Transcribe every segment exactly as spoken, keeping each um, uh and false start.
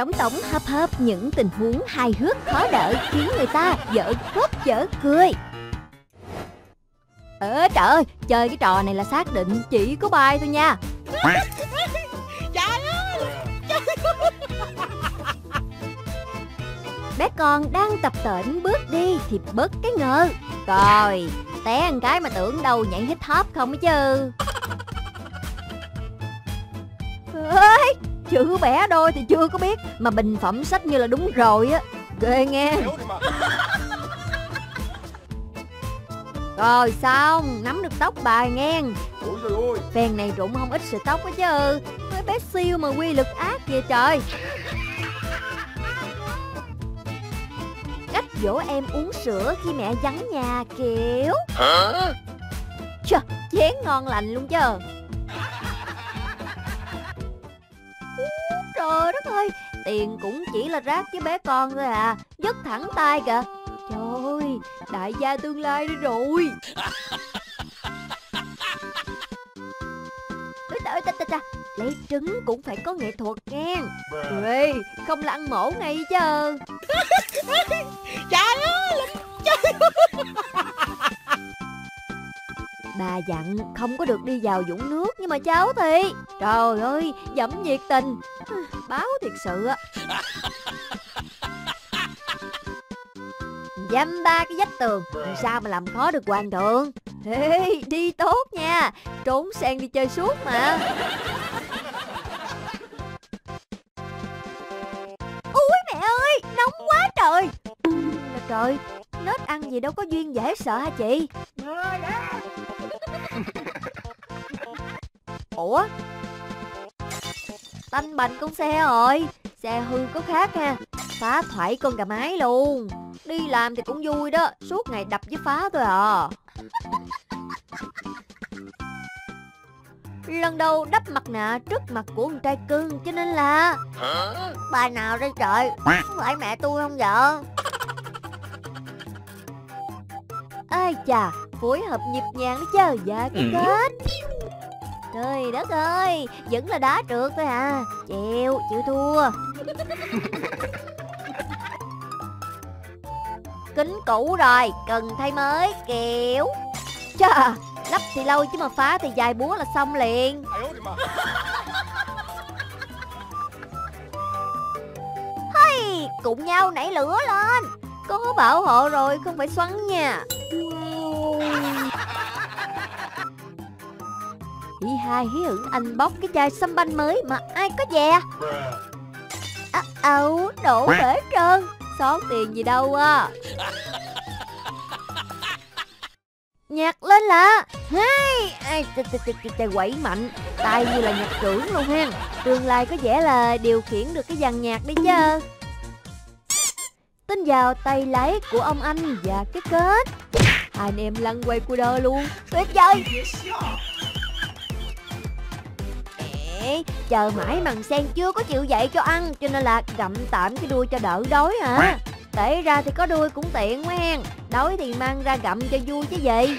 tổng tổng hấp hấp những tình huống hài hước khó đỡ khiến người ta dở khóc dở cười. Ơ trời ơi, chơi cái trò này là xác định chỉ có bài thôi nha. Trời ơi. Bé con đang tập tễnh bước đi thì bớt cái ngờ. Rồi, té một cái mà tưởng đâu nhảy hip hop không ấy chứ. Ê, chữ vẽ đôi thì chưa có biết mà bình phẩm sách như là đúng rồi á. Ghê nghe. Rồi xong, nắm được tóc bài nghe. Ôi trời ơi. Phen này rụng không ít sợi tóc á chứ. Mấy bé siêu mà quy lực ác vậy trời. Cách dỗ em uống sữa khi mẹ vắng nhà kiểu. Hả? Chà, chén ngon lành luôn chứ. Trời đất ơi, tiền cũng chỉ là rác với bé con thôi à. Dứt thẳng tay kìa. Trời ơi, đại gia tương lai đi rồi. Trời ơi, ta, lấy trứng cũng phải có nghệ thuật nghe. Ê, không là ăn mổ ngay chứ. Trời ơi. Bà dặn không có được đi vào vũng nước, nhưng mà cháu thì trời ơi, dẫm nhiệt tình. Báo thiệt sự á. Dăm ba cái vách tường, sao mà làm khó được hoàng thượng. Ê, đi tốt nha, trốn sang đi chơi suốt mà. Ui mẹ ơi, nóng quá trời. Là trời, nết ăn gì đâu có duyên dễ sợ hả chị? Ủa? Tanh bành con xe rồi. Xe hư có khác ha. Phá thoại con gà mái luôn. Đi làm thì cũng vui đó, suốt ngày đập với phá thôi à. Lần đầu đắp mặt nạ trước mặt của con trai cưng cho nên là. Hả? Bà nào đây trời? Không phải mẹ tôi không vợ? Ai chà, phối hợp nhịp nhàng đó chứ. Dạ cái kết. Trời đất ơi, vẫn là đá trượt thôi à. Chịu, chịu thua. Kính cũ rồi, cần thay mới kiểu. Chà, lắp thì lâu chứ mà phá thì vài búa là xong liền. Hey, cùng nhau nảy lửa lên. Có bảo hộ rồi, không phải xoắn nha. Wow. Chị hai hí hửng anh bóc cái chai sâm banh mới mà ai có dè. À, ấu, đổ bể trơn. Xót tiền gì đâu à. Nhạc lên là hai ai trời quẩy mạnh, tay như là nhạc trưởng luôn ha. Tương lai có vẻ là điều khiển được cái dàn nhạc đi chứ. Tin vào tay lái của ông anh và cái kết. Hai anh em lăn quay cua đơ luôn. Tuyệt vời. Ê, chờ mãi mằng sen chưa có chịu dậy cho ăn, cho nên là gặm tạm cái đuôi cho đỡ đói hả. Để ra thì có đuôi cũng tiện quá hen. Đói thì mang ra gặm cho vui chứ gì.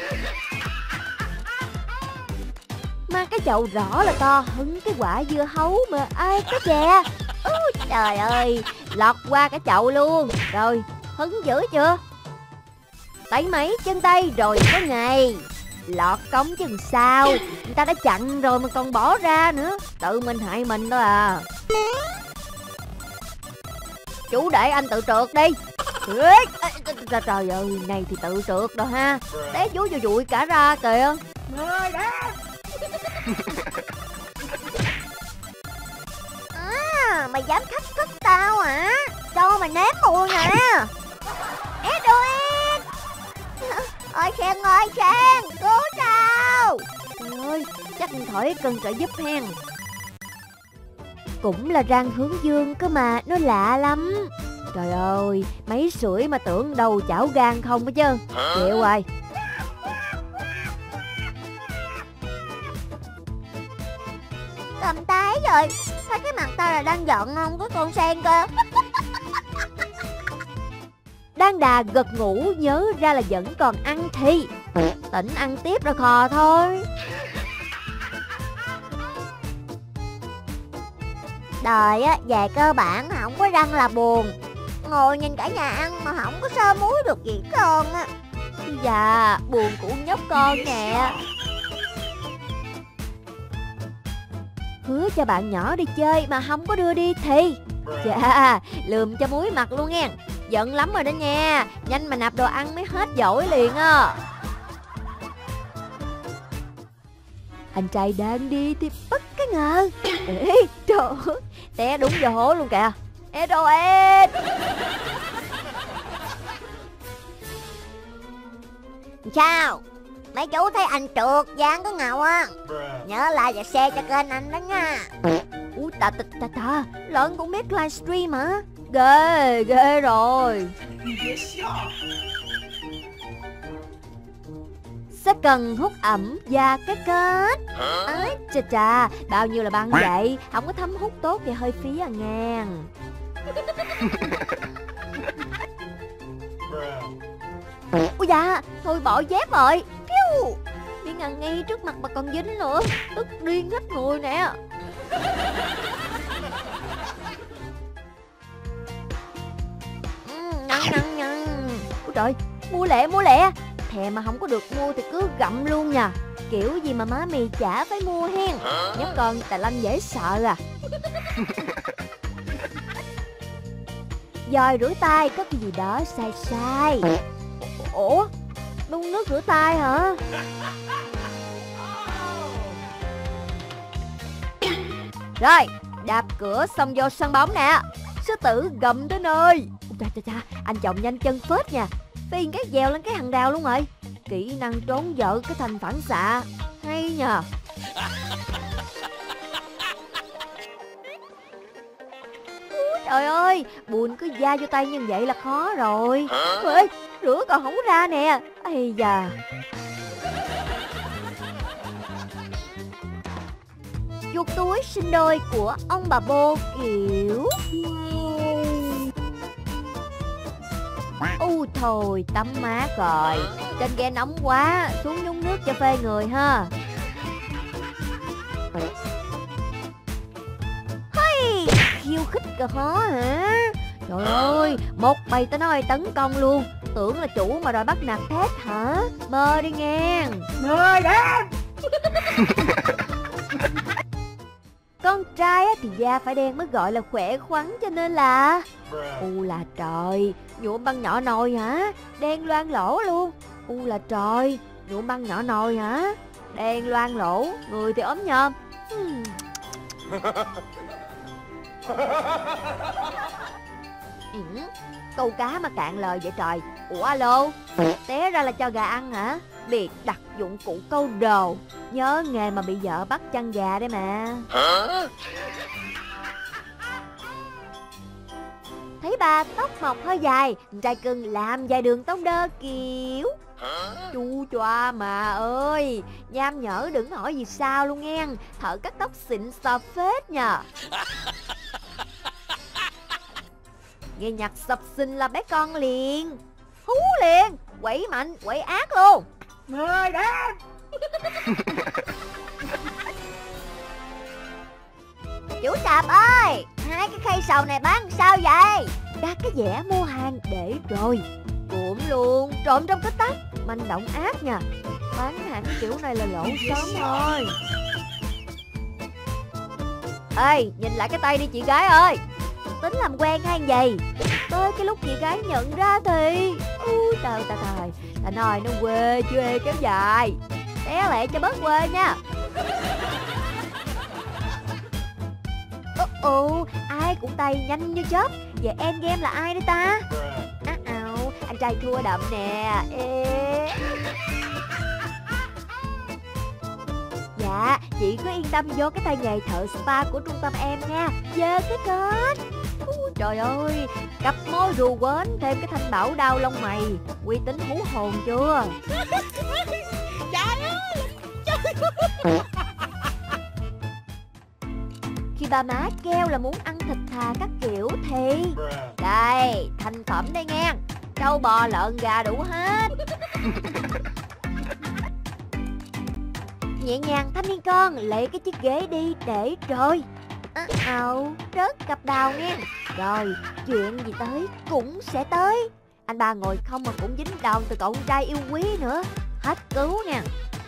Mà cái chậu rõ là to hứng cái quả dưa hấu mà ai có chè. Ôi trời ơi, lọt qua cái chậu luôn. Rồi, hứng dữ chưa? Tay mấy chân tay rồi có ngày. Lọt cống chứ sao. Người ta đã chặn rồi mà còn bỏ ra nữa. Tự mình hại mình đó à. Chú để anh tự trượt đi. Trời, trời ơi, này thì tự trượt đâu ha. Té chú vô dụi cả ra kìa. À, mày dám thách thức tao hả? Cho mày nếm mùi nè. Edwin. Ôi Khang ơi Khang, cứu tao. Trời ơi, chắc khỏi cần trợ giúp hen. Cũng là răng hướng dương cơ mà, nó lạ lắm. Trời ơi, máy sưởi mà tưởng đầu chảo gan không hết chứ. Chịu rồi. Cầm tái rồi. Thấy cái mặt tao là đang giận không? Có con sen cơ. Đang đà gật ngủ nhớ ra là vẫn còn ăn thì tỉnh ăn tiếp rồi khò thôi. Đời á, về cơ bản không có răng là buồn. Ngồi nhìn cả nhà ăn mà không có sơ muối được gì con á. Dạ, buồn của nhóc con nè. Hứa cho bạn nhỏ đi chơi mà không có đưa đi thì dạ, lườm cho muối mặt luôn nghe. Giận lắm rồi đó nha. Nhanh mà nạp đồ ăn mới hết dỗi liền á. Anh trai đang đi thì bất cái ngờ. Ê, trời ơi, té đúng vô hố luôn kìa. Ê đồ ê. Sao? Mấy chú thấy anh trượt dáng có ngầu á. Nhớ like và share cho kênh anh đó nha. Ui ta ta ta ta, lợn cũng biết livestream hả? Ghê, ghê rồi. Sẽ cần hút ẩm và cái kết. Ấy chà chà, bao nhiêu là băng vậy? Không có thấm hút tốt thì hơi phí à ngàn. Ôi dạ, thôi bỏ dép rồi. Piu, đi ngang ngay trước mặt mà còn dính nữa. Tức điên hết người nè. Nhăn nhăn nhăn. Ôi trời, mua lẹ mua lẹ. Thèm mà không có được mua thì cứ gặm luôn nha. Kiểu gì mà má mì chả phải mua hen. Nhóc con Tài Lanh dễ sợ à. Dòi rửa tay có cái gì đó sai sai. Ủa, đun nước rửa tay hả? Rồi, đạp cửa xong vô sân bóng nè. Sư tử gầm tới nơi. Chà chà chà, anh chồng nhanh chân phết nha. Phiền cái dèo lên cái hàng rào luôn rồi. Kỹ năng trốn vợ cái thành phản xạ. Hay nhờ. Trời ơi, buồn cứ da vô tay như vậy là khó rồi. Ê, rửa còn không ra nè. Ây da. Chuột túi sinh đôi của ông bà Bô kiểu. U thôi, tắm mát rồi. Trên ghe nóng quá, xuống nhúng nước cho phê người ha. Hey, khiêu khích cơ khó hả? Trời ơi, một bầy tao nói tấn công luôn. Tưởng là chủ mà đòi bắt nạt thét hả? Mơ đi nghe. Mời đến. Con trai thì da phải đen mới gọi là khỏe khoắn cho nên là. U là trời, nhuộm băng nhỏ nồi hả? Đen loang lỗ luôn. U là trời, nhuộm băng nhỏ nồi hả? Đen loang lỗ, người thì ốm nhom. Hmm. Ừ, câu cá mà cạn lời vậy trời. Ủa alo, té ra là cho gà ăn hả? Biệt đặt dụng cụ câu đồ. Nhớ nghề mà bị vợ bắt chăn gà đấy mà. Hả? Thấy bà tóc mọc hơi dài, trai cưng làm dài đường tông đơ kiểu. Chu choa mà ơi, nham nhở đừng hỏi gì sao luôn nghe. Thợ cắt tóc xịn sò phết nhờ. Nghe nhạc sập xình là bé con liền. Hú liền, quẩy mạnh, quẩy ác luôn. Mời đến. Chủ sạp ơi, hai cái khay sầu này bán sao vậy? Đặt cái vẻ mua hàng để rồi. Cuộn luôn, trộm trong cái tách. Manh động ác nha. Bán hàng cái kiểu này là lỗ sớm thôi. Ê, nhìn lại cái tay đi chị gái ơi. Tính làm quen hay gì? Tới cái lúc chị gái nhận ra thì ui trời trời trời, ta nói nó quê chưa ê kéo dài. Té lẹ cho bớt quê nha. Ồ ồ, ai cũng tay nhanh như chớp. Vậy em game là ai đây ta? Á ào, anh trai thua đậm nè. Ê. Dạ, chị cứ yên tâm vô cái tay nghề thợ spa của trung tâm em nha. Dơ cái kết. Ui, trời ơi, cặp môi rù quến thêm cái thanh bảo đau lông mày. Uy tín hú hồn chưa? Trời ơi, trời. Khi ba má kêu là muốn ăn thịt thà các kiểu thì đây, thành phẩm đây nghe. Trâu bò lợn gà đủ hết. Nhẹ nhàng thanh niên con, lấy cái chiếc ghế đi để rồi. À, ồ, rớt cặp đầu nghe. Rồi, chuyện gì tới cũng sẽ tới. Anh ba ngồi không mà cũng dính đòn từ cậu con trai yêu quý nữa. Hết cứu nha.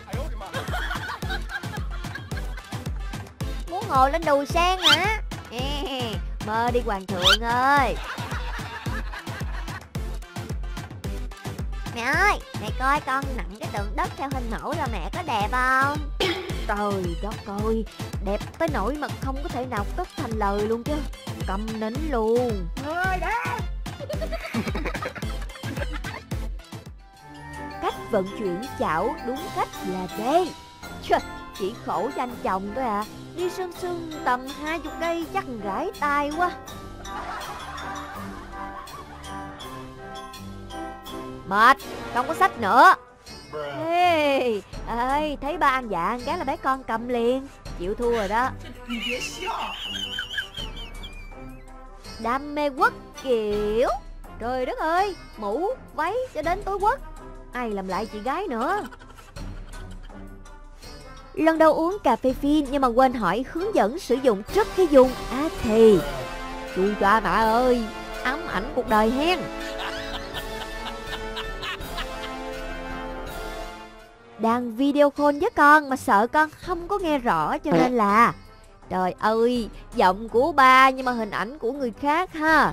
Muốn ngồi lên đùi sen hả? Ê, mơ đi hoàng thượng ơi. Mẹ ơi, mẹ coi con nặng cái tượng đất theo hình mẫu là mẹ có đẹp không? Trời đất ơi, đẹp tới nỗi mà không có thể nào cất thành lời luôn chứ. Câm nín luôn. Người đẹp. Cách vận chuyển chảo đúng cách là đây. Trời, chỉ khổ cho anh chồng thôi à. Đi sương sương tầm hai chục cây chắc gãi tai quá. Mệt, không có sách nữa. Ê, ê, thấy ba ăn dạ ăn cái là bé con cầm liền. Chịu thua rồi đó. Đam mê quất kiểu. Trời đất ơi, mũ, váy cho đến tối quất. Ai làm lại chị gái nữa. Lần đầu uống cà phê phin nhưng mà quên hỏi hướng dẫn sử dụng trước khi dùng. À thì chú choa mạ ơi, ám ảnh cuộc đời hen. Đang video call với con mà sợ con không có nghe rõ cho nên là trời ơi, giọng của ba nhưng mà hình ảnh của người khác ha.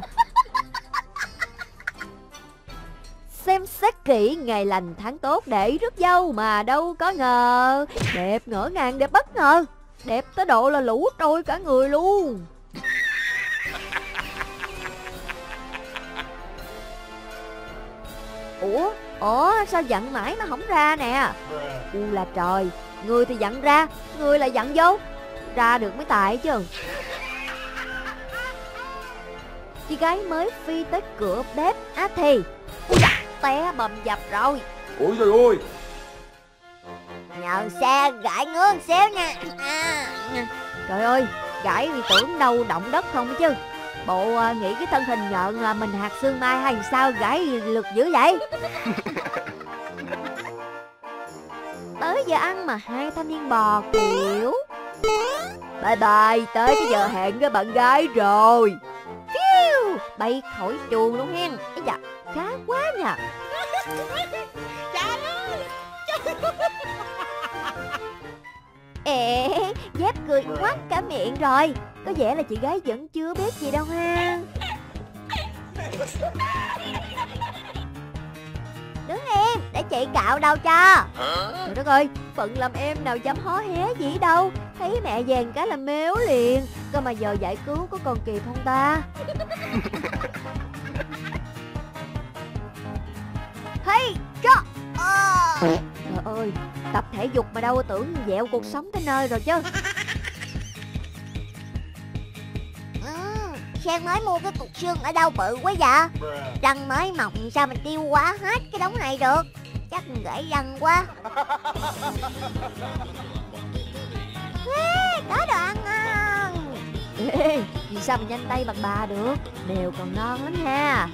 Xem xét kỹ ngày lành tháng tốt để rước dâu mà đâu có ngờ. Đẹp ngỡ ngàng, đẹp bất ngờ. Đẹp tới độ là lũ trôi cả người luôn. Ủa, ủa sao dặn mãi mà không ra nè. U là trời, người thì dặn ra, người lại dặn vô. Ra được mới tại chứ. Chị gái mới phi tới cửa bếp á thì ui da, té bầm dập rồi. Ôi trời ơi. Nhờ xe gãi ngứa xéo nha. À. Trời ơi, gãi vì tưởng đâu động đất không chứ. Bộ uh, nghĩ cái thân hình nhợn là mình hạt xương mai hay sao gãi lực dữ vậy. Tới giờ ăn mà hai thanh niên bò kiểu. Bye bye, tới cái giờ hẹn với bạn gái rồi. Phiêu, bay khỏi chuồng luôn hen. Ây da, khá quá nha. Trời ơi. Ê, dép cười ngoắt cả miệng rồi. Có vẻ là chị gái vẫn chưa biết gì đâu ha. Đứng im, để chị cạo đầu cho. Trời đất ơi, phận làm em nào dám hó hé gì đâu. Thấy mẹ vàng cái là méo liền. Cơ mà giờ giải cứu có còn kịp không ta? Hey, cho. À. Trời ơi, tập thể dục mà đâu tưởng dẹo cuộc sống tới nơi rồi chứ. Sen mới mua cái cục xương ở đâu bự quá vậy? Răng mới mọc sao mình tiêu hóa hết cái đống này được? Chắc gãy răng quá. Ê, có đồ ăn ngon. Ê, vì sao mà nhanh tay bằng bà được? Đều còn ngon lắm ha.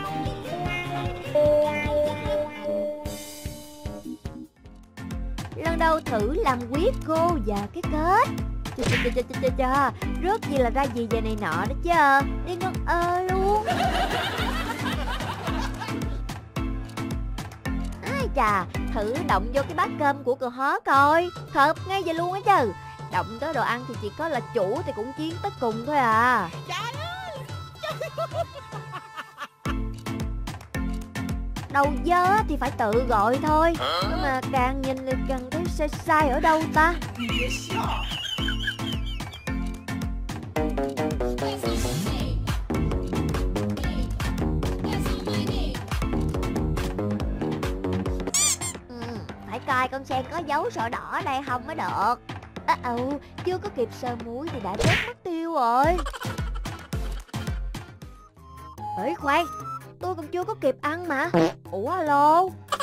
Lần đầu thử làm quyết cô và cái kết. Chà chà chà chà chà chà, rớt gì là ra gì về này nọ đó chứ. Đi ngất ơ luôn. Ai chà, thử động vô cái bát cơm của cờ hó coi. Hợp ngay vậy luôn á chứ. Động tới đồ ăn thì chỉ có là chủ thì cũng chiến tới cùng thôi à. Trời ơi. Đầu dơ thì phải tự gọi thôi. Nhưng mà càng nhìn thì càng thấy sai sai ở đâu ta. Ừ, phải coi con sen có dấu sổ đỏ ở đây không mới được. À, ừ, chưa có kịp sơ muối thì đã rớt mất tiêu rồi. Ê khoan, tôi còn chưa có kịp ăn mà. Ủa alo.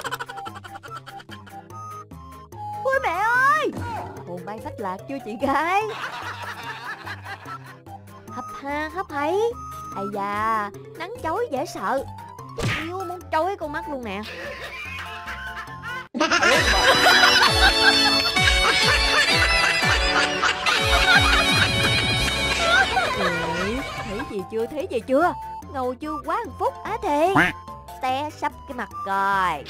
Ôi mẹ ơi, hồn bay phách lạc chưa chị gái? Hấp ha hấp thấy. Ây da, nắng chói dễ sợ. Yêu muốn chói con mắt luôn nè. Kìa, thấy gì chưa, thấy gì chưa? Ngầu chưa quá một phút á thì té sắp cái mặt rồi.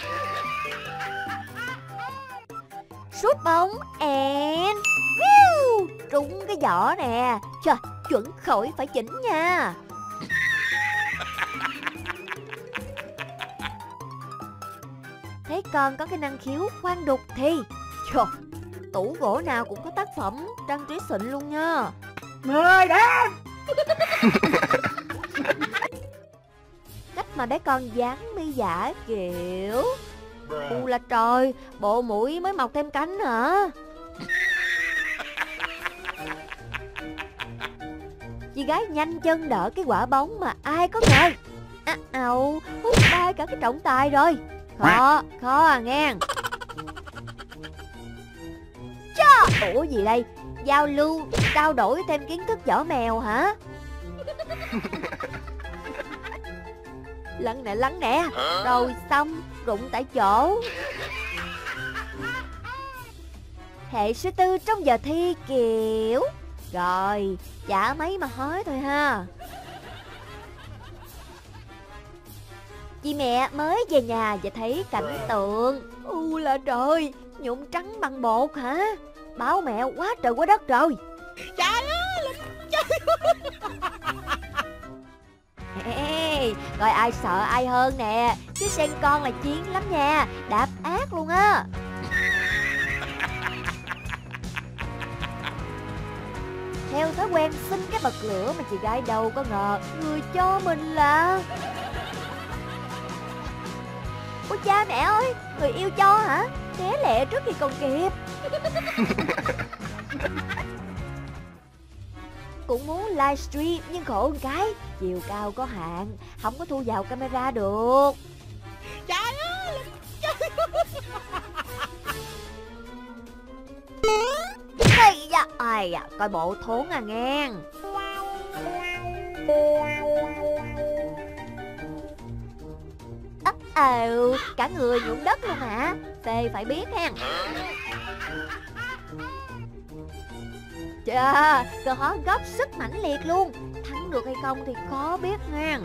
Sút bóng and Wiu! Trúng cái giỏ nè. Trời, chuẩn khỏi phải chỉnh nha. Thấy con có cái năng khiếu khoan đục thì trời, tủ gỗ nào cũng có tác phẩm trang trí xịn luôn nha. Mười đếm. Cách mà bé con dán mi giả kiểu u là trời, bộ mũi mới mọc thêm cánh hả? Chị gái nhanh chân đỡ cái quả bóng mà ai có ngờ à, ào, hút bay cả cái trọng tài rồi. Khó, khó à nghe. Chà, ủa gì đây? Giao lưu, trao đổi thêm kiến thức võ mèo hả? Lăn nè, lăn nè. Rồi xong, rụng tại chỗ. Hệ số tư trong giờ thi kiểu. Rồi, chả mấy mà hói thôi ha. Chị mẹ mới về nhà và thấy cảnh tượng u là trời, nhuộm trắng bằng bột hả? Báo mẹ quá trời quá đất rồi. Trời ơi, Ê, coi ai sợ ai hơn nè. Chứ sen con là chiến lắm nha, đạp ác luôn á. Theo thói quen xin cái bật lửa mà chị gái đâu có ngờ người cho mình là... Ôi cha mẹ ơi, người yêu cho hả? Té lẹ trước khi còn kịp. Cũng muốn livestream nhưng khổ một cái chiều cao có hạn, không có thu vào camera được. trời ơi. Ây da, ai à, coi bộ thốn à ngang. Ấp ào, cả người nhuộm đất luôn hả? Phê phải biết ha. Chà, cờ hó góp sức mãnh liệt luôn. Thắng được hay không thì khó biết nha.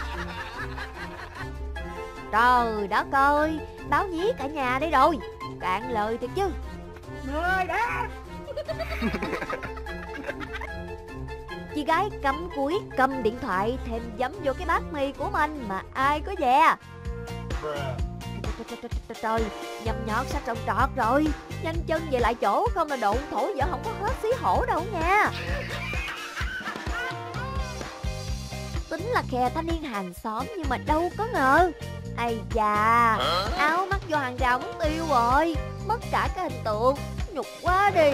Trời đất ơi, báo nhí cả nhà đây rồi. Cạn lời thiệt chứ. Mười đếm. Chị gái cắm cúi cầm điện thoại thêm giấm vô cái bát mì của mình mà ai có dè. Trời, nhầm nhọt sạch trồng trọt rồi. Nhanh chân về lại chỗ không là độn thổ vợ không có hết xí hổ đâu nha. Tính là kè thanh niên hàng xóm nhưng mà đâu có ngờ. Ây da, áo mắc vô hàng rào mất tiêu rồi. Mất cả cái hình tượng, nhục quá đi.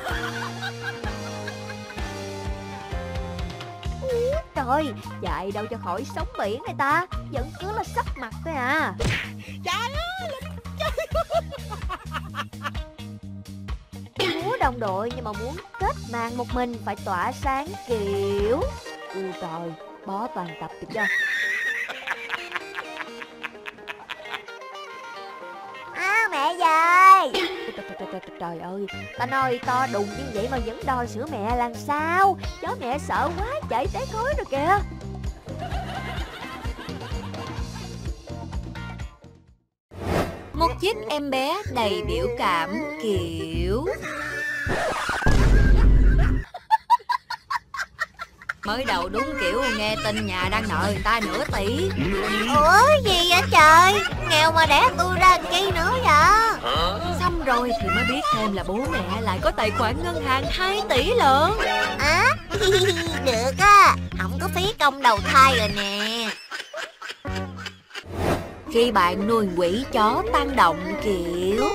Úi trời, chạy đâu cho khỏi sóng biển này ta. Vẫn cứ là sắp mặt thôi à. Trời ơi. Múa đồng đội nhưng mà muốn kết màn một mình phải tỏa sáng kiểu. Ui trời, bó toàn tập được chưa? À mẹ về. Trời ơi, ta nói to đùng như vậy mà vẫn đòi sữa mẹ làm sao? Chó mẹ sợ quá chạy té khói rồi kìa. Một chiếc em bé đầy biểu cảm kiểu. Mới đầu đúng kiểu nghe tin nhà đang nợ người ta nửa tỷ. Ủa gì vậy trời? Nghèo mà đẻ tôi ra làm chi nữa vậy? Xong rồi thì mới biết thêm là bố mẹ lại có tài khoản ngân hàng hai tỷ lận. À, được á, không có phí công đầu thai rồi nè. Khi bạn nuôi quỷ chó tăng động kiểu.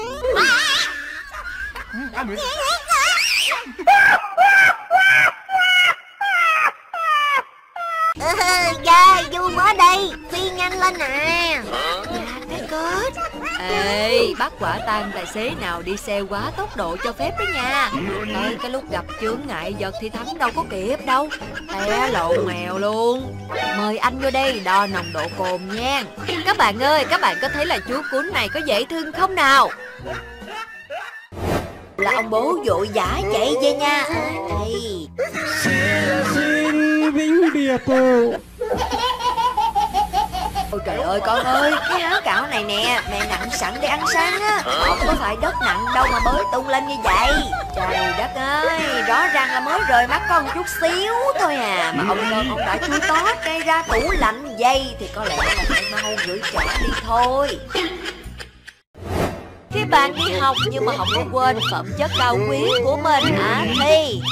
Da, vui quá đây, phi nhanh lên nè. Cái kết. Ê, bắt quả tang tài xế nào đi xe quá tốc độ cho phép đó nha. Ê, cái lúc gặp chướng ngại vật thì thắng đâu có kịp đâu. Té lộn mèo luôn. Mời anh vô đây đo nồng độ cồn nha. Các bạn ơi, các bạn có thấy là chú cún này có dễ thương không nào? Là ông bố vội vã chạy về nha. Ê, dính bìa tù. Ôi trời ơi con ơi, cái há cảo này nè, mẹ nặng sẵn để ăn sáng á. Không có phải đất nặng đâu mà bới tung lên như vậy. Trời đất ơi, rõ ràng là mới rời mắt con chút xíu thôi à, mà ông cơm ông đã chui tót cây ra tủ lạnh vậy thì có lẽ là phải mau gửi trả đi thôi. Khi bạn đi học nhưng mà không có quên phẩm chất cao quý của mình hả Thi?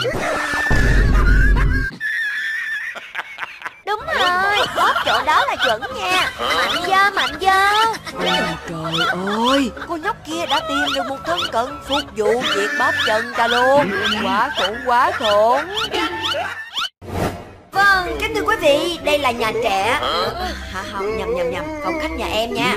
Đúng rồi, bóp chỗ đó là chuẩn nha. Mạnh vô, mạnh vô. Ôi trời ơi, cô nhóc kia đã tìm được một thân cận phục vụ việc bóp chân cho luôn. Quá khủng, quá khủng. Vâng, kính thưa quý vị, đây là nhà trẻ. Hả không, nhầm nhầm nhầm, phòng khách nhà em nha.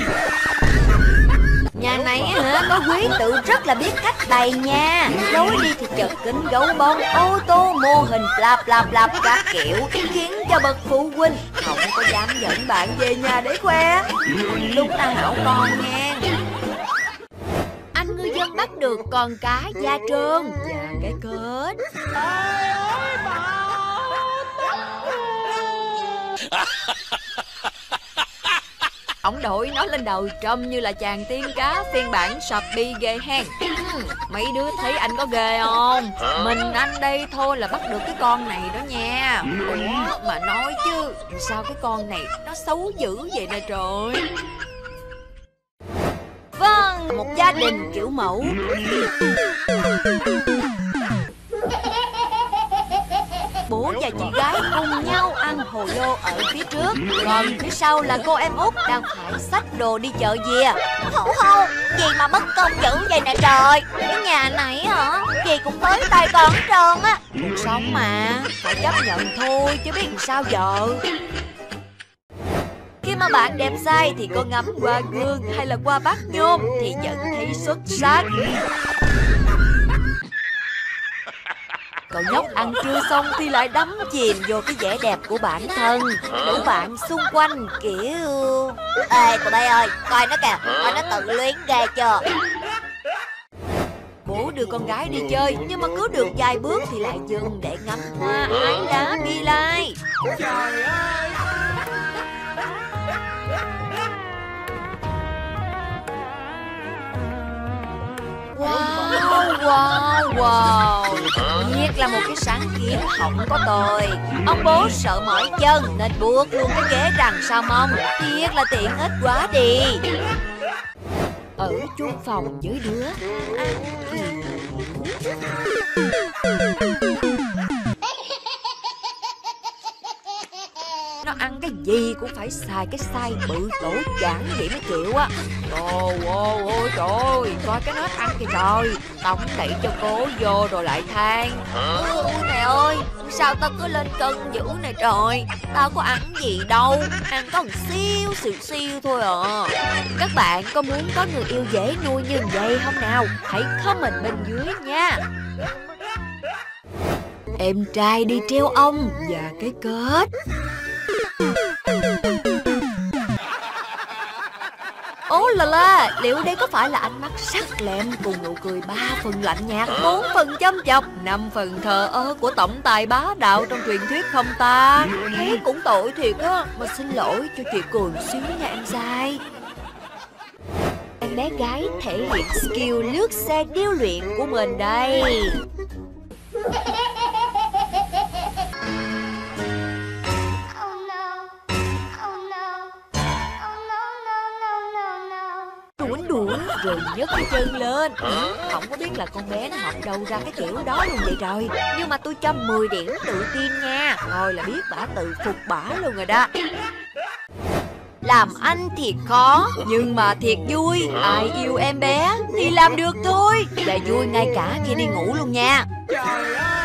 Nhà này hả, có quý tự rất là biết cách bày nha. Lối đi thì chật kính gấu bông, ô tô, mô hình, bla bla bla các kiểu, khiến cho bậc phụ huynh không có dám dẫn bạn về nhà để khoe. Đúng là hảo con nha. Anh ngư dân bắt được con cá da trơn và cái kết. Ông đội nó lên đầu trông như là chàng tiên cá phiên bản sập bi ghê hen. Mấy đứa thấy anh có ghê không? Mình anh đây thôi là bắt được cái con này đó nha. Ủa mà nói chứ, sao cái con này nó xấu dữ vậy nè trời. Vâng, một gia đình kiểu mẫu. Bố và chị gái cùng nhau ăn hồ lô ở phía trước, còn phía sau là cô em út đang phải xách đồ đi chợ về. Không không, gì mà mất công dữ vậy nè trời. Cái nhà này hả, gì cũng tới tay con hết trơn á. Cuộc sống mà, phải chấp nhận thôi chứ biết làm sao giờ. Khi mà bạn đẹp trai thì có ngắm qua gương hay là qua bát nhôm thì vẫn thấy xuất sắc. Cậu nhóc ăn trưa xong thì lại đắm chìm vô cái vẻ đẹp của bản thân. Đủ bạn xung quanh kiểu... Ê tụi bay ơi, coi nó kìa, coi nó tự luyến ghê chưa. Bố đưa con gái đi chơi nhưng mà cứ được vài bước thì lại dừng để ngắm hoa hái đá bi lai. Trời ơi. Wow, wow, wow. Thiệt là một cái sáng kiến không có tồi. Ông bố sợ mỏi chân nên buộc luôn cái ghế đằng sau mông. Thiệt là tiện ích quá đi. Ở chung phòng với đứa ăn kiểu. Nó ăn cái gì cũng phải xài cái size bự tổ chản vậy mới chịu á. Ồ, ồ, ôi trời ơi, coi cái nết ăn kìa trời. Tao cũng đẩy cho cố vô rồi lại than. Ôi mẹ ơi, sao tao cứ lên cân dữ này trời. Tao có ăn gì đâu, ăn có một siêu siêu siêu thôi à. Các bạn có muốn có người yêu dễ nuôi như vậy không nào? Hãy comment bên dưới nha. Em trai đi treo ong và cái kết. Ố là la, liệu đây có phải là ánh mắt sắc lẹm cùng nụ cười ba phần lạnh nhạt, bốn phần châm chọc, năm phần thờ ơ của tổng tài bá đạo trong truyền thuyết không ta? Thế cũng tội thiệt á, mà xin lỗi cho chị cười xíu nha em trai. Em bé gái thể hiện skill lướt xe điêu luyện của mình đây. Đuổi đuổi rồi nhấc cái chân lên. Không có biết là con bé nó học đâu ra cái kiểu đó luôn vậy trời. Nhưng mà tôi cho mười điểm tự tin nha. Thôi là biết bả tự phục bả luôn rồi đó. Làm anh thiệt khó nhưng mà thiệt vui. Ai yêu em bé thì làm được thôi. Và vui ngay cả khi đi ngủ luôn nha. Trời ơi.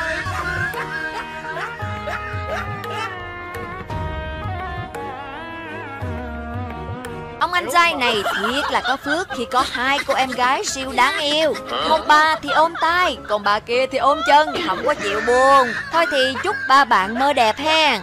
Ông anh trai này thiệt là có phước khi có hai cô em gái siêu đáng yêu. Một bà thì ôm tay, còn bà kia thì ôm chân, không có chịu buồn. Thôi thì chúc ba bạn mơ đẹp hen.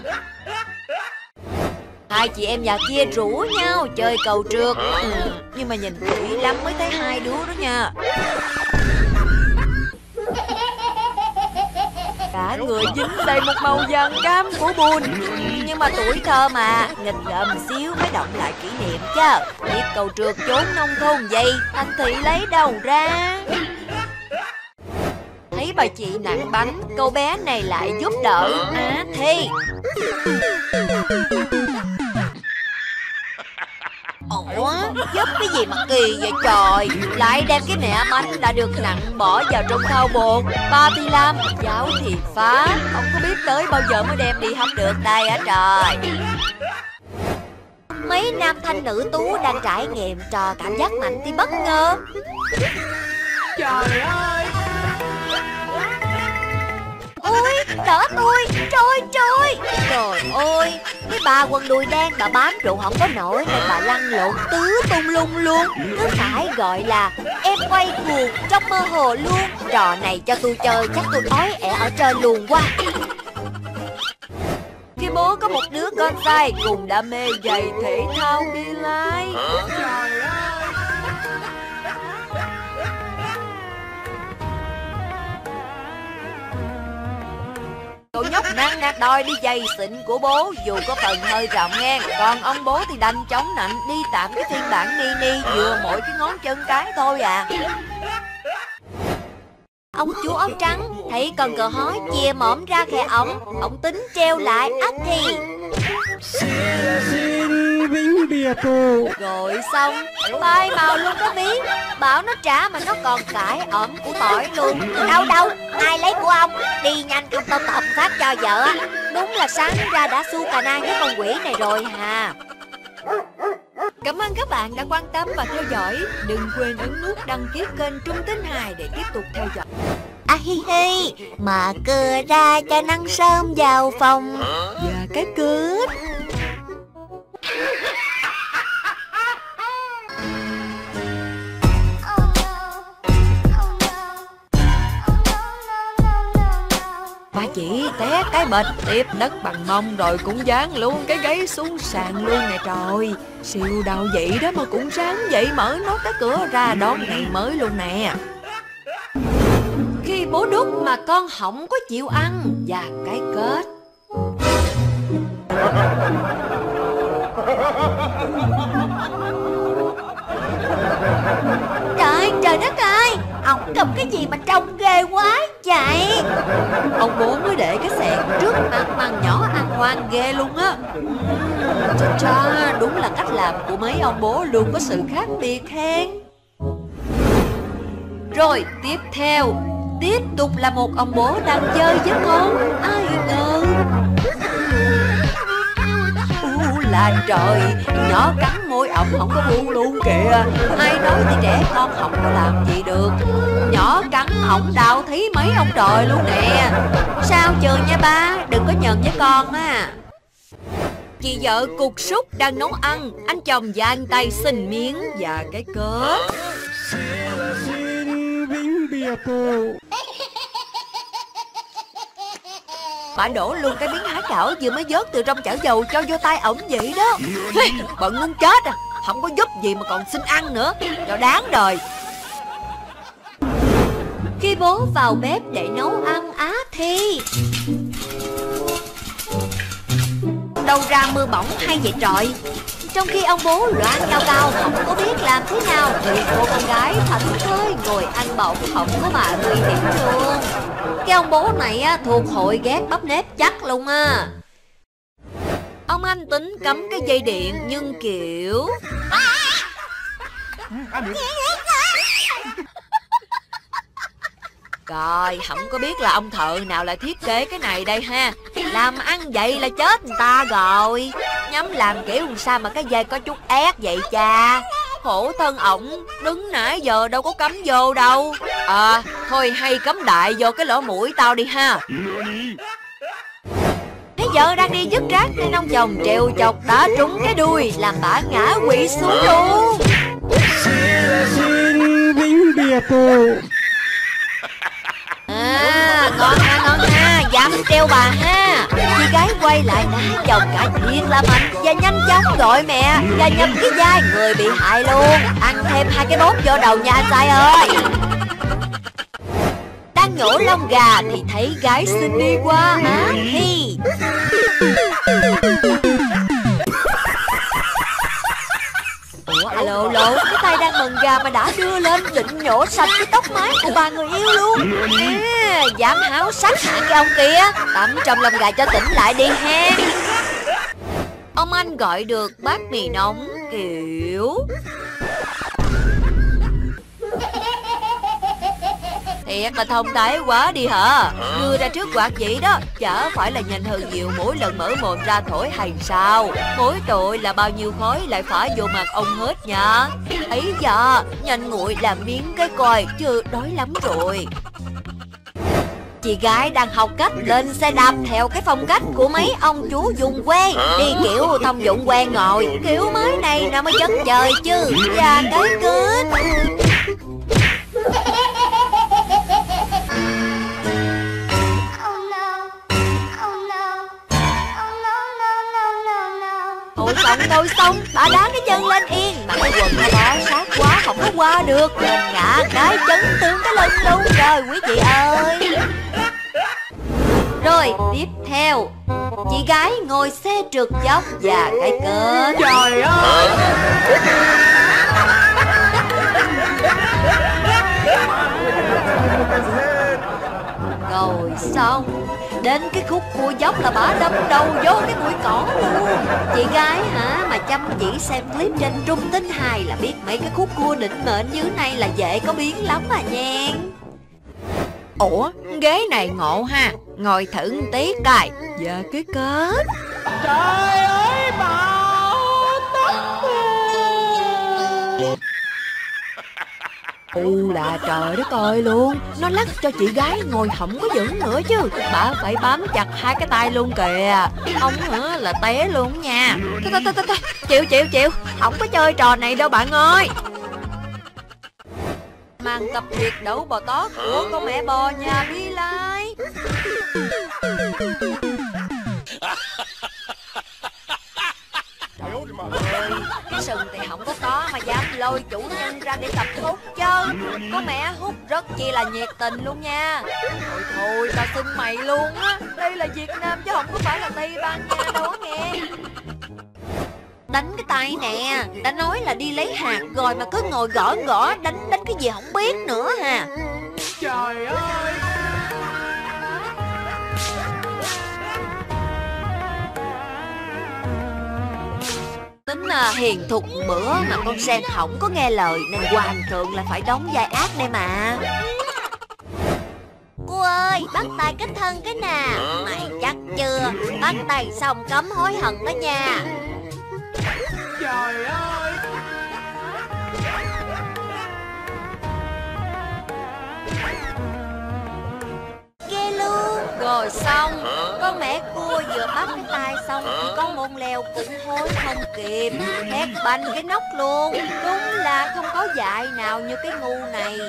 Hai chị em nhà kia rủ nhau chơi cầu trượt. Ừ, nhưng mà nhìn kỹ lắm mới thấy hai đứa đó nha. Cả người dính đầy một màu vàng cam của buồn. Nhưng mà tuổi thơ mà, nghịch ngợm xíu mới động lại kỷ niệm chứ. Biết cầu trượt chốn nông thôn vậy, thành thị lấy đâu ra. Thấy bà chị nặng bánh, cô bé này lại giúp đỡ Á Thi. Ủa, giúp cái gì mà kỳ vậy trời. Lại đem cái mẹ bánh đã được nặng bỏ vào trong thau bột. Ba thì làm, giáo thì phá. Không có biết tới bao giờ mới đem đi hấp được đây á trời. Mấy nam thanh nữ tú đang trải nghiệm trò cảm giác mạnh thì bất ngờ. Trời ơi. Ôi, đỡ tôi, trôi trôi. Trời ơi, cái bà quần đùi đen bà bám trụ không có nổi nên bà lăn lộn tứ tung lung luôn. Cứ phải gọi là em quay cuồng trong mơ hồ luôn. Trò này cho tôi chơi chắc tôi ói ẻ ở trên luôn quá. Khi bố có một đứa con trai cùng đam mê giày thể thao đi lại. Trời ơi. Cậu nhóc năng nạt đòi đi giày xịn của bố dù có phần hơi rộng ngang. Còn ông bố thì đành chống nạnh đi tạm cái phiên bản mini vừa mỗi cái ngón chân cái thôi à. Ông chú áo trắng thấy con cờ hói chìa mõm ra khe ống, ông tính treo lại Á Thi. Rồi xong, bay màu luôn đó biết. Bảo nó trả mà nó còn cãi ẩm của tỏi luôn. Đâu đâu, ai lấy của ông? Đi nhanh không tao tập phát cho vợ á. Đúng là sáng ra đã su cà na với con quỷ này rồi hà. Cảm ơn các bạn đã quan tâm và theo dõi. Đừng quên ấn nút đăng ký kênh Trung Tính Hài để tiếp tục theo dõi. À hi hi, mở cửa ra cho nắng sớm vào phòng. Và cái kết. Bà chị té cái bịch tiếp đất bằng mông rồi cũng dán luôn cái gáy xuống sàn luôn nè trời. Siêu đầu vậy đó mà cũng sáng dậy mở nốt cái cửa ra đón ngày mới luôn nè. Khi bố đút mà con không có chịu ăn và cái kết. Trời, trời đất ơi, ông cầm cái gì mà trông ghê quá vậy? Ông bố mới để cái xẹt trước mặt màn nhỏ ăn hoang ghê luôn á. Chà chà, đúng là cách làm của mấy ông bố luôn có sự khác biệt hen. Rồi tiếp theo, tiếp tục là một ông bố đang chơi với con. Ai ngờ U là trời, nhỏ cắn môi ổng không có buông luôn kìa. Ai nói thì trẻ con không có làm gì được. Nhỏ cắn ổng đau thấy mấy ông trời luôn nè. Sao chờ nha ba, đừng có nhận với con á. Chị vợ cục súc đang nấu ăn, anh chồng giang tay xin miếng và cái cớ. Bà đổ luôn cái miếng há cảo vừa mới vớt từ trong chảo dầu cho vô tay ổng vậy đó. Bận muốn chết à, không có giúp gì mà còn xin ăn nữa, cho đáng đời. Khi bố vào bếp để nấu ăn Á Thi. Đâu ra mưa bỏng hay vậy trời? Trong khi ông bố loạn cao cao không có biết làm thế nào thì cô con gái thảnh thơi ngồi ăn bỏng không có mà nguy hiểm luôn. Cái ông bố này á, thuộc hội ghét bắp nếp chắc luôn á. Ông anh tính cắm cái dây điện nhưng kiểu Rồi, không có biết là ông thợ nào lại thiết kế cái này đây ha. Làm ăn vậy là chết người ta rồi. Nhắm làm kiểu sao mà cái dây có chút ép vậy cha. Khổ thân ổng, đứng nãy giờ đâu có cắm vô đâu. À, thôi hay cắm đại vô cái lỗ mũi tao đi ha. Thấy vợ đang đi dứt rác nên ông chồng treo chọc đá trúng cái đuôi làm bả ngã quỵ xuống luôn. À, ngon ha, ngon ha, dám treo bà ha. Chị gái quay lại đá chồng cả thiệt là mạnh và nhanh chóng gọi mẹ và nhập cái vai người bị hại luôn. Ăn thêm hai cái bốt vô đầu nha anh trai ơi. Đang đang nhổ lông gà thì thấy gái xinh đi qua hả? Hi. Ủa, alo, alo, cái tay đang mần gà mà đã đưa lên định nhổ sạch cái tóc mái của bà người yêu luôn. À, dám háo sắc hả cái ông kia? Tắm trong lông gà cho tỉnh lại đi ha. Ông anh gọi được bát mì nóng kiểu thiệt là thông thái quá đi hả? Đưa ra trước quạt vậy đó, chả phải là nhanh hơn nhiều mỗi lần mở mồm ra thổi hay sao? Mỗi tội là bao nhiêu khói lại phả vô mặt ông hết nha. Ấy da, nhanh nguội làm miếng cái coi, chứ đói lắm rồi. Chị gái đang học cách lên xe đạp theo cái phong cách của mấy ông chú vùng quê. Đi kiểu thông dụng quen ngồi, kiểu mới này nào mới chất trời chứ. Và cái kết Thôi xong, thôi xong, bà đá cái chân lên yên. Mà cái quần nó bó sát quá, không có qua được. Nên ngã cái chấn thương cái lưng luôn rồi quý vị ơi. Rồi, tiếp theo, chị gái ngồi xe trượt dốc và cái kết. Trời ơi. Rồi xong, đến cái khúc cua dốc là bà đâm đầu vô cái bụi cỏ luôn. Chị gái hả mà chăm chỉ xem clip trên Trung Tinh Hài là biết mấy cái khúc cua định mệnh dưới này là dễ có biến lắm à nha. Ủa, ghế này ngộ ha, ngồi thử một tí coi. Và cái kết. Trời ơi bảo tóc. U là trời đất ơi luôn. Nó lắc cho chị gái ngồi không có vững nữa chứ. Bà phải bám chặt hai cái tay luôn kìa. Ông hả là té luôn nha. Thôi thôi thôi thôi, chịu chịu chịu, không có chơi trò này đâu bạn ơi. Màn tập duyệt đấu bò tót của con mẹ bò nhà Bi Lai. Ơi, cái sừng thì không có to mà dám lôi chủ nhân ra để tập hút chứ. Có mẹ hút rất chi là nhiệt tình luôn nha. Thôi thôi, ta xin mày luôn á. Đây là Việt Nam chứ không có phải là Tây Ban Nha đâu nghe. Đánh cái tay nè, đã nói là đi lấy hạt rồi mà cứ ngồi gõ gõ đánh đánh cái gì không biết nữa hà. Trời ơi. Tính là hiền thục bữa mà con Sen không có nghe lời nên hoàng thượng là phải đóng vai ác đây mà. Cô ơi, bắt tay kết thân cái nè. Mày chắc chưa? Bắt tay xong cấm hối hận đó nha. Trời ơi. Ghê luôn. Rồi xong, con mẹ cua vừa bắt cái tay xong thì con môn leo cũng hối không kịp, hét banh cái nóc luôn. Đúng là không có dại nào như cái ngu này.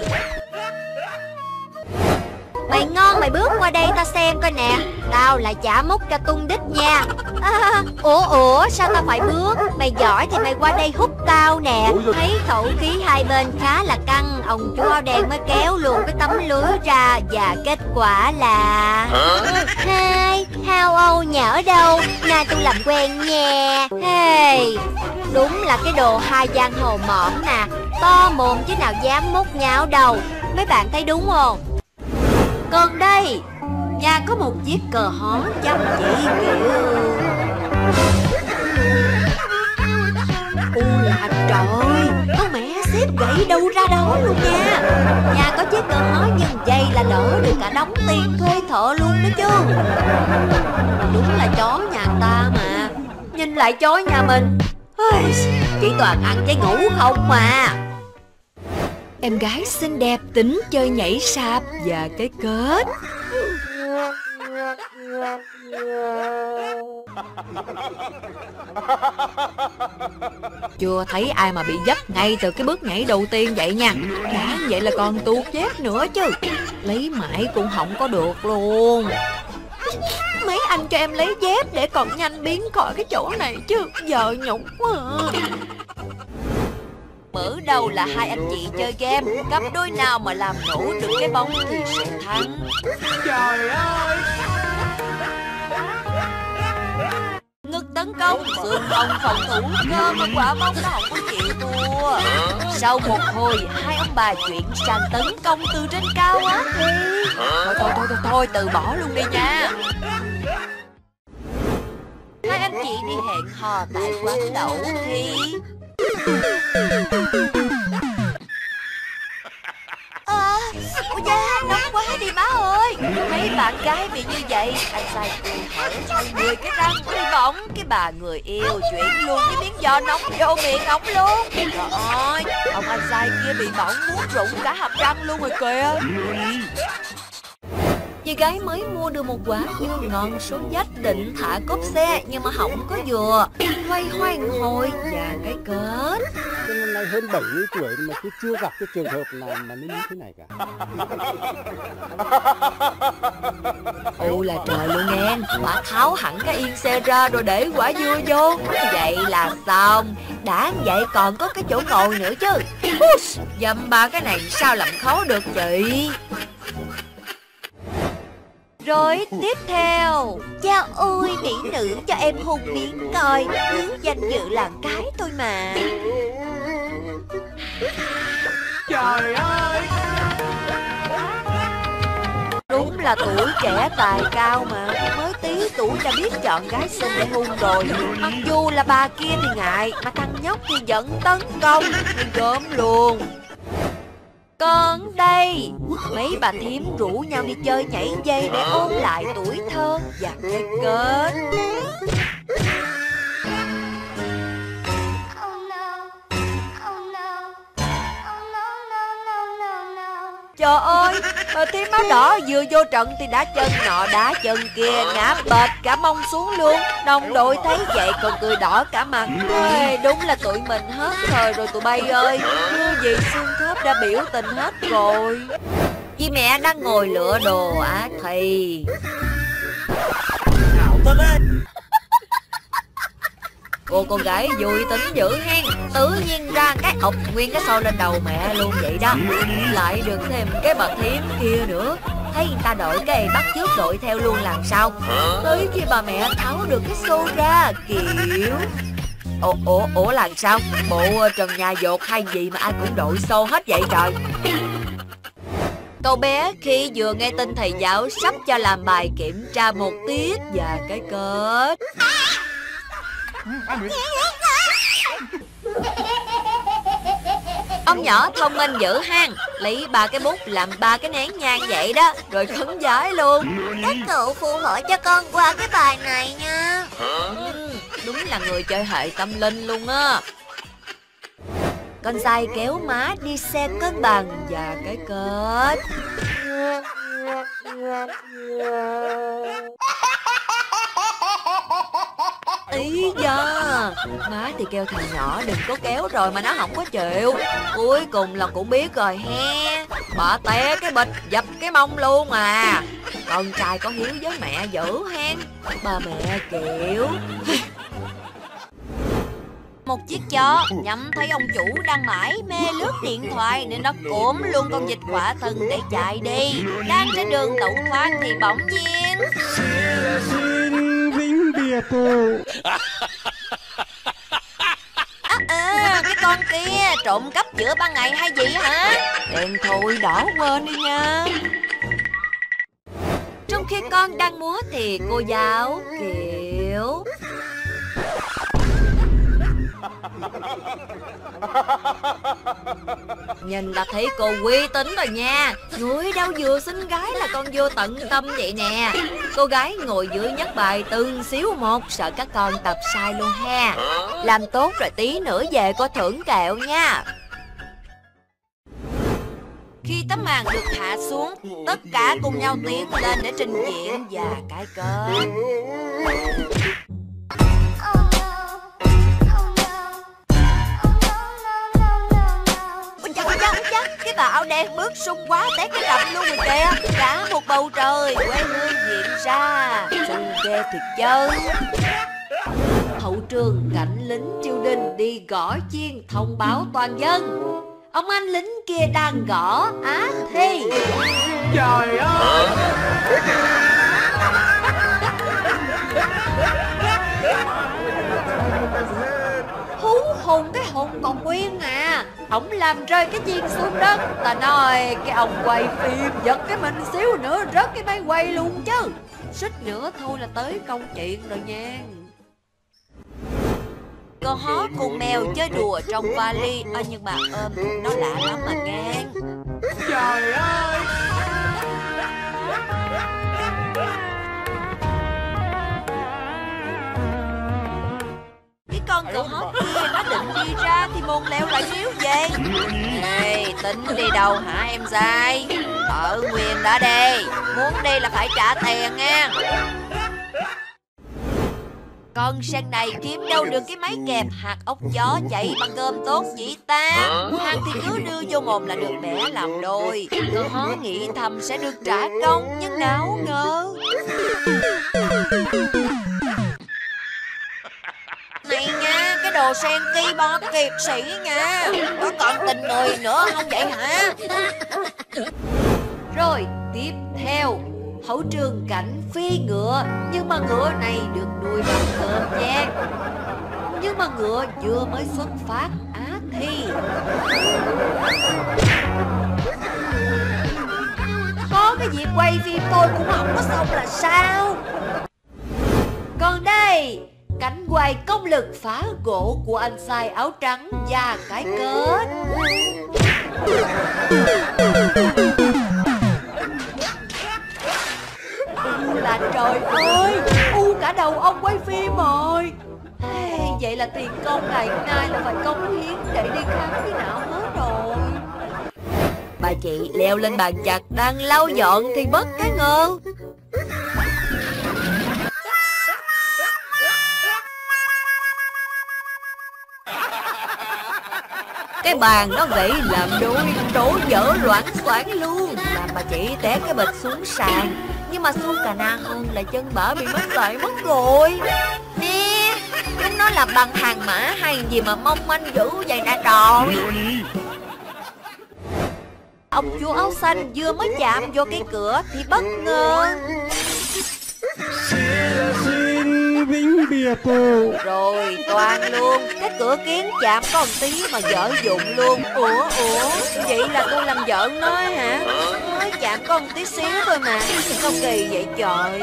Mày ngon mày bước qua đây ta xem coi nè. Tao lại chả múc cho tung đít nha. À, ủa ủa sao tao phải bước? Mày giỏi thì mày qua đây hút tao nè. Thấy khẩu khí hai bên khá là căng, ông chú áo đen mới kéo luôn cái tấm lưới ra. Và kết quả là hai hao âu nhà ở đâu? Nay tôi làm quen nha. Hey, đúng là cái đồ hai giang hồ mõm nè. To mồm chứ nào dám múc nháo đâu. Mấy bạn thấy đúng không? Còn đây, nhà có một chiếc cờ hó chăm chỉ kiểu. U là trời, con mẹ xếp gậy đâu ra đó luôn nha. Nhà có chiếc cờ hó nhưng dây là đỡ được cả đống tiền thuê thợ luôn đó chứ. Đúng là chó nhà ta mà. Nhìn lại chó nhà mình, chỉ toàn ăn trái ngủ không mà. Em gái xinh đẹp tính chơi nhảy sạp và cái kết. Chưa thấy ai mà bị dấp ngay từ cái bước nhảy đầu tiên vậy nha. Đã vậy là còn tuột dép nữa chứ. Lấy mãi cũng không có được luôn. Mấy anh cho em lấy dép để còn nhanh biến khỏi cái chỗ này chứ. Giờ nhục quá à. Mở đầu là hai anh chị chơi game, cặp đôi nào mà làm nổ được cái bóng thì sẽ thắng. Trời ơi. Ngực tấn công, xương hồng phòng thủ, cơ mà quả bóng nó không có chịu thua. Sau một hồi, hai ông bà chuyển sang tấn công từ trên cao á. Thôi thôi thôi thôi, thôi từ bỏ luôn đi nha. Hai anh chị đi hẹn hò tại quán lẩu thì à, ôi da, nóng quá đi má ơi. Mấy bạn gái bị như vậy, anh sai cười hở hai người cái răng. Hy vọng cái bà người yêu chuyển luôn cái miếng giò nóng vô miệng ổng luôn. Trời ơi, ông anh sai kia bị bỏng muốn rụng cả hàm răng luôn rồi kìa. Chị gái mới mua được một quả dưa ngon xuống dách định thả cốp xe nhưng mà không có dừa. Loay hoay hồi và cái kết. Tôi năm nay hơn bảy mươi tuổi mà tôi chưa gặp cái trường hợp nào mà nó như thế này cả. Ôi là trời luôn em, bà tháo hẳn cái yên xe ra rồi để quả dưa vô. Vậy là xong. Đã vậy còn có cái chỗ ngồi nữa chứ. Dầm ba cái này sao làm khó được chị. Rồi tiếp theo, chao ôi mỹ nữ cho em hôn miếng coi, cứ danh dự làm cái thôi mà. Trời ơi. Đúng là tuổi trẻ tài cao mà, mới tí tuổi đã biết chọn gái xinh để hôn rồi. Mặc dù là bà kia thì ngại, mà thằng nhóc thì vẫn tấn công, thì gớm luôn. Còn đây, mấy bà thím rủ nhau đi chơi nhảy dây để ôn lại tuổi thơ và cái kết. Trời ơi, thím áo đỏ vừa vô trận thì đã chân nọ đá chân kia, ngã bệt cả mông xuống luôn. Đồng đội thấy vậy còn cười đỏ cả mặt. Ê, đúng là tụi mình hết thời rồi tụi bay ơi. Như gì xương khớp đã biểu tình hết rồi. Vì mẹ đang ngồi lựa đồ á thì cô con gái vui tính dữ hen, tự nhiên ra cái ọc nguyên cái xô lên đầu mẹ luôn vậy đó. Lại được thêm cái bà thím kia nữa, thấy người ta đội cái bắt chước đội theo luôn làm sao. Tới khi bà mẹ tháo được cái xô ra kiểu ủa ủa ủa làm sao bộ trần nhà dột hay gì mà ai cũng đội xô hết vậy trời. Cậu bé khi vừa nghe tin thầy giáo sắp cho làm bài kiểm tra một tiết và cái kết. Ông nhỏ thông minh dữ hang, lấy ba cái bút làm ba cái nén nhang vậy đó, rồi khấn vái luôn. Các cậu phù hộ cho con qua cái bài này nha. Ừ, đúng là người chơi hệ tâm linh luôn á. Con trai kéo má đi xem cân bằng và cái kết. Ý da, má thì kêu thằng nhỏ đừng có kéo rồi mà nó không có chịu. Cuối cùng là cũng biết rồi he. Bà té cái bịch dập cái mông luôn à. Con trai có hiếu với mẹ dữ hen. Bà mẹ kiểu một chiếc chó nhắm thấy ông chủ đang mãi mê lướt điện thoại nên nó cốm luôn con vịt khỏa thân để chạy đi. Đang trên đường tẩu thoát thì bỗng nhiên Xin vĩnh biệt. à, à, cái con kia trộm cắp giữa ban ngày hay gì hả? Đèn thôi đỏ quên đi nha. Trong khi con đang múa thì cô giáo kiểu nhìn là thấy cô uy tín rồi nha. Người đâu vừa xinh gái là con vô tận tâm vậy nè. Cô gái ngồi dưới nhắc bài từng xíu một, sợ các con tập sai luôn ha. Làm tốt rồi tí nữa về có thưởng kẹo nha. Khi tấm màn được hạ xuống, tất cả cùng nhau tiến lên để trình diễn và cái kết. Cái bà áo đen bước sung quá té cái rập luôn rồi kìa. Cả một bầu trời quê hương hiện ra. Sung ghê thiệt chứ. hậu trường cảnh lính triều đình đi gõ chiên thông báo toàn dân. Ông anh lính kia đang gõ á thi. Trời ơi. Hú hồn cái hồn còn nguyên à. Ông làm rơi cái chiên xuống đất. Ta nói cái ông quay phim giật cái mình xíu nữa rớt cái máy quay luôn chứ. Xích nữa thôi là tới công chuyện rồi nha. Con hó cùng mèo chơi đùa trong vali. À, nhưng mà ôm nó lạ lắm mà nghe. Trời ơi. Cái con cò hót kia nó định đi ra thì môn leo lại níu về. Ê, tính đi đâu hả em dai? Ở nguyên đó đi. Muốn đi là phải trả tiền nha. Con sen này kiếm đâu được cái máy kẹp hạt ốc chó chạy bằng cơm tốt vậy ta. Hàng thì cứ đưa vô mồm là được bẻ làm đôi. Con hó nghĩ thầm sẽ được trả công, nhưng nào ngờ. Này nha, cái đồ sen ki bo kiệt sĩ nha. Có còn tình người nữa không vậy hả? Rồi, tiếp theo hậu trường cảnh phi ngựa. Nhưng mà ngựa này được nuôi bằng cơm nha. Nhưng mà ngựa vừa mới xuất phát á thi. Có cái việc quay phim tôi cũng không có xong là sao? Còn đây, cảnh quay công lực phá gỗ của anh sai áo trắng và cái kết. U là trời ơi, u cả đầu ông quay phim rồi. Hey, vậy là tiền công này nay là phải cống hiến để đi khám cái não hết rồi. Bà chị leo lên bàn chặt đang lau dọn thì bất cái ngờ. Cái bàn nó gãy làm đôi, đổ vỡ loãng xoảng luôn, làm bà chị té cái bịch xuống sàn. Nhưng mà xu cà na hơn là chân bả bị mất lại mất rồi. Nè, chúng nó là bằng hàng mã hay gì mà mong manh dữ vậy nè trời. Ông chúa áo xanh vừa mới chạm vô cái cửa thì bất ngờ. Xin vĩnh biệt cô. Rồi toàn luôn. Cái cửa kiến chạm có một tí mà vỡ dụng luôn. Ủa ủa vậy là cô làm vợ nói hả? Mới chạm có một tí xíu thôi mà. Sao kỳ vậy trời.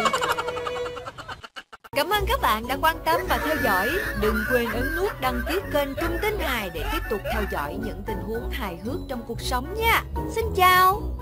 Cảm ơn các bạn đã quan tâm và theo dõi. Đừng quên ấn nút đăng ký kênh Trung Tính Hài để tiếp tục theo dõi những tình huống hài hước trong cuộc sống nha. Xin chào.